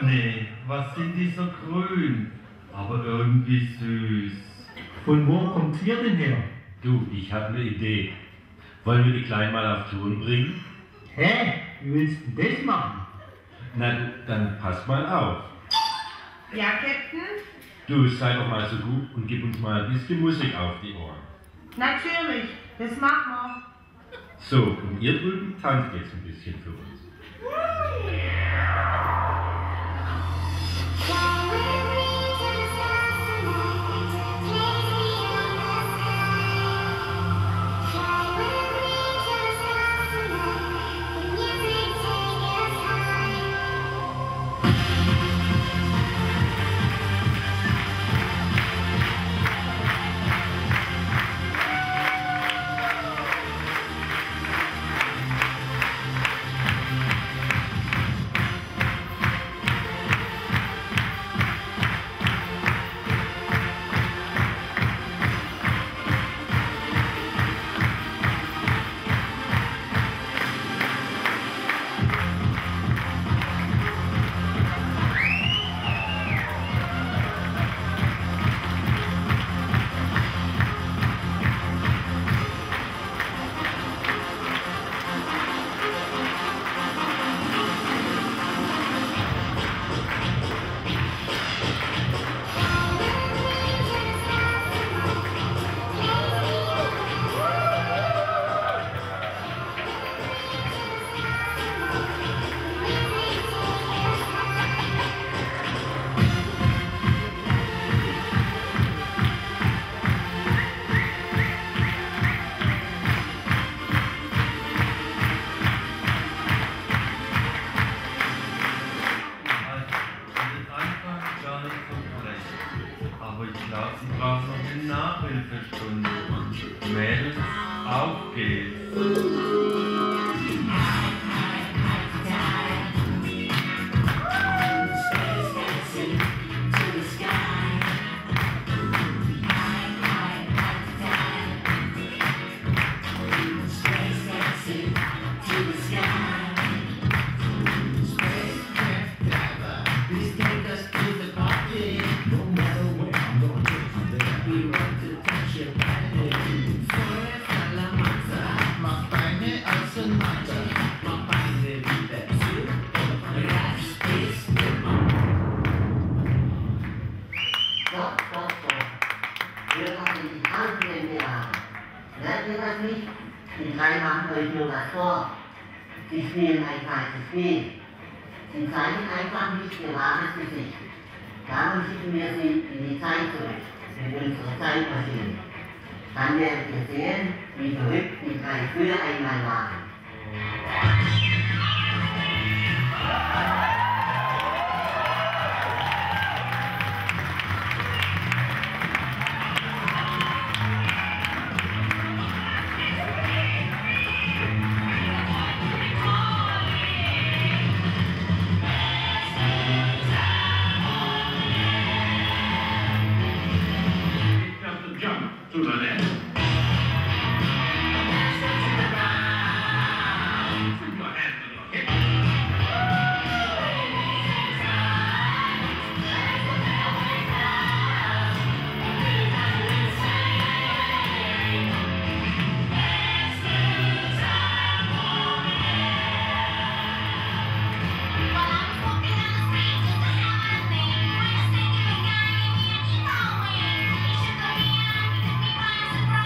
Nee, was sind die so grün? Aber irgendwie süß. Von wo kommt ihr denn her? Du, ich habe eine Idee. Wollen wir die Kleinen mal auf Touren bringen? Hä? Wie willst du denn das machen? Na, dann pass mal auf. Ja, Captain? Du, sei doch mal so gut und gib uns mal ein bisschen Musik auf die Ohren. Natürlich, das machen wir. So, und ihr drüben tanzt jetzt ein bisschen für uns. Aber ich glaube, sie braucht noch eine Nachhilfestunde. Mädels, auf geht's. Die drei machen euch nur was vor. Sie spielen ein falsches Spiel. Sie zeigen einfach nicht ihr wahres Gesicht. Darum schicken wir sie in die Zeit zurück, mit unserer Zeitmaschine. Dann werdet ihr sehen, wie verrückt die drei früher einmal waren. To the left. Put your hand to the hip. Surprise!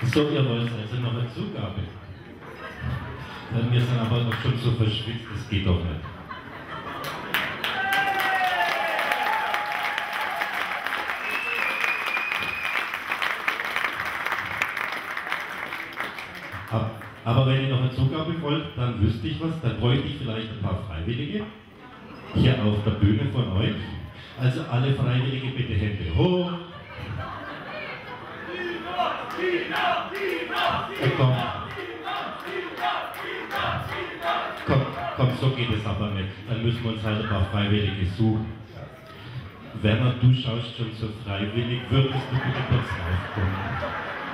So, ihr wollt also noch eine Zugabe? Wir sind aber noch schon so verschwitzt, das geht doch nicht. Aber wenn ihr noch eine Zugabe wollt, dann wüsste ich was, dann bräuchte ich vielleicht ein paar Freiwillige hier auf der Bühne von euch. Also alle Freiwillige bitte Hände hoch. Komm, so geht es aber nicht. Dann müssen wir uns halt ein paar Freiwillige suchen. Werner, du schaust schon so freiwillig, würdest du bitte kurz raufkommen?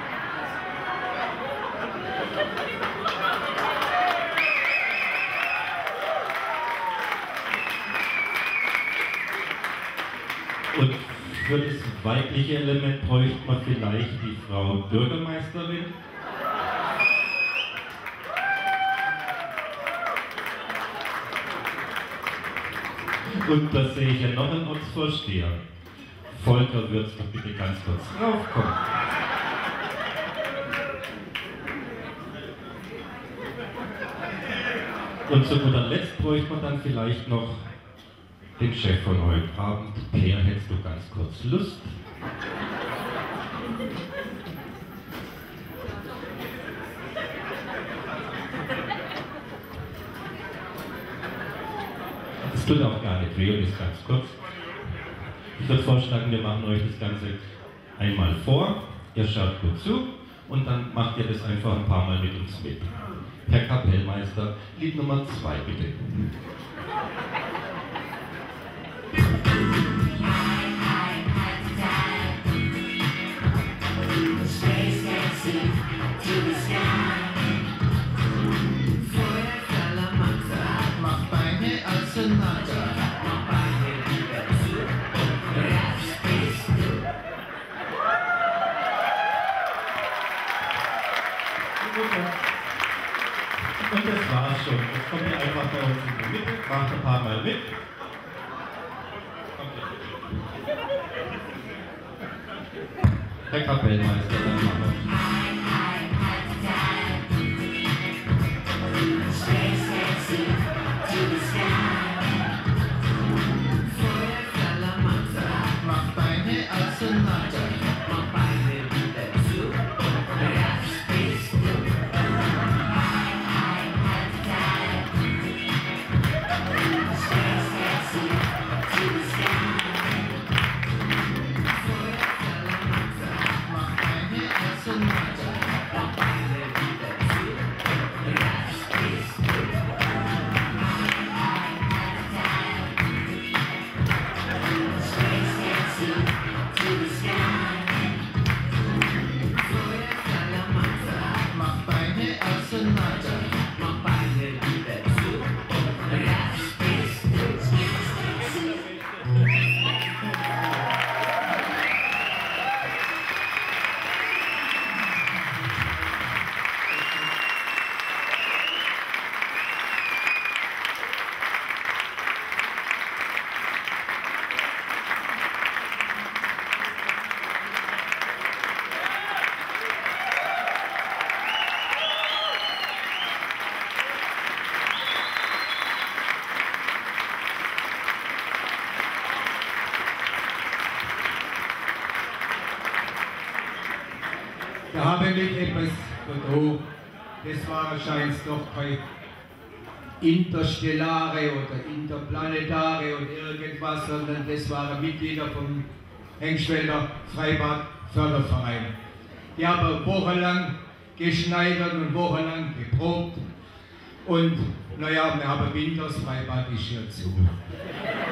Und für das weibliche Element bräuchte man vielleicht die Frau Bürgermeisterin. Und da sehe ich ja noch einen Ortsvorsteher. Volker, würdest du bitte ganz kurz raufkommen? Und zu guter Letzt bräuchte man dann vielleicht noch den Chef von heute Abend. Per, hättest du ganz kurz Lust? Es tut auch gar nicht weh und ist ganz kurz. Ich würde vorschlagen, wir machen euch das Ganze einmal vor, ihr schaut gut zu und dann macht ihr das einfach ein paar Mal mit uns mit. Herr Kapellmeister, Lied Nummer 2 bitte. Und das war's schon. Jetzt kommt ihr einfach bei uns in die Mitte, macht ein paar Mal mit. Herr Kapellmeister, dann machen wir. Mach Beine auseinander. Mach Beine wieder zu. Das bist du. Mach Beine auseinander. Mach Beine wieder zu. Das bist du. Mach Beine auseinander. Mach Beine wieder zu. Das bist du. Da habe ich etwas verdroht. Das war wahrscheinlich doch kein Interstellare oder Interplanetare und irgendwas, sondern das waren Mitglieder vom Hengschwälder Freibad Förderverein. Die haben wochenlang geschneidert und wochenlang geprobt und naja, wir haben Winters, Freibad ist hier zu.